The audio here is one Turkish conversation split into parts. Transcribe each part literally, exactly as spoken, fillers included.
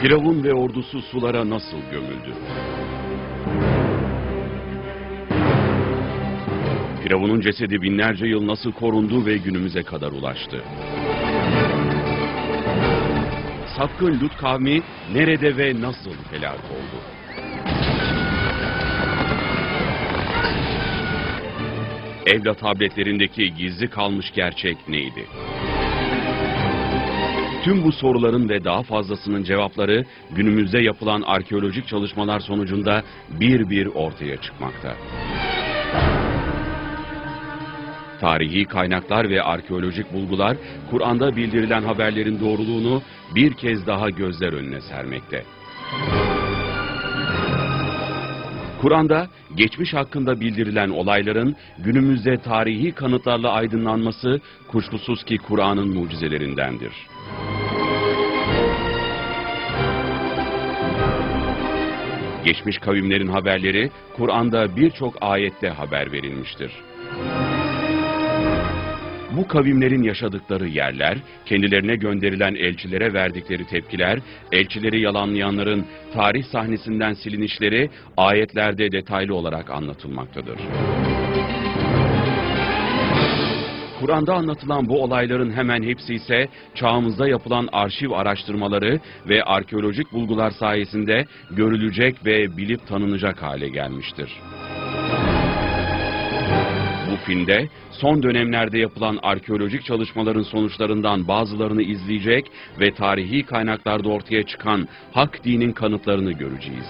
Firavun ve ordusu sulara nasıl gömüldü? Firavun'un cesedi binlerce yıl nasıl korundu ve günümüze kadar ulaştı? Sapkın Lut kavmi nerede ve nasıl helak oldu? Evlat tabletlerindeki gizli kalmış gerçek neydi? Tüm bu soruların ve daha fazlasının cevapları günümüzde yapılan arkeolojik çalışmalar sonucunda bir bir ortaya çıkmakta. Tarihi kaynaklar ve arkeolojik bulgular, Kur'an'da bildirilen haberlerin doğruluğunu bir kez daha gözler önüne sermekte. Kur'an'da geçmiş hakkında bildirilen olayların günümüzde tarihi kanıtlarla aydınlanması kuşkusuz ki Kur'an'ın mucizelerindendir. Geçmiş kavimlerin haberleri Kur'an'da birçok ayette haber verilmiştir. Bu kavimlerin yaşadıkları yerler, kendilerine gönderilen elçilere verdikleri tepkiler, elçileri yalanlayanların tarih sahnesinden silinişleri ayetlerde detaylı olarak anlatılmaktadır. Kur'an'da anlatılan bu olayların hemen hepsi ise çağımızda yapılan arşiv araştırmaları ve arkeolojik bulgular sayesinde görülecek ve bilip tanınacak hale gelmiştir. Bu filmde son dönemlerde yapılan arkeolojik çalışmaların sonuçlarından bazılarını izleyecek ve tarihi kaynaklarda ortaya çıkan hak dinin kanıtlarını göreceğiz.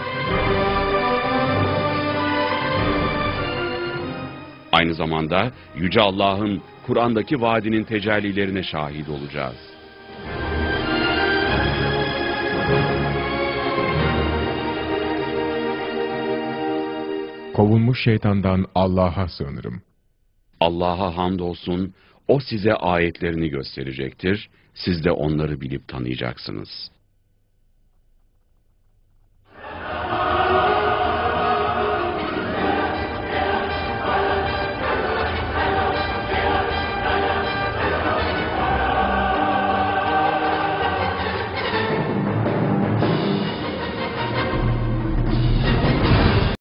Aynı zamanda Yüce Allah'ın Kur'an'daki vaadinin tecellilerine şahit olacağız. Kovulmuş şeytandan Allah'a sığınırım. Allah'a hamdolsun, O size ayetlerini gösterecektir, siz de onları bilip tanıyacaksınız.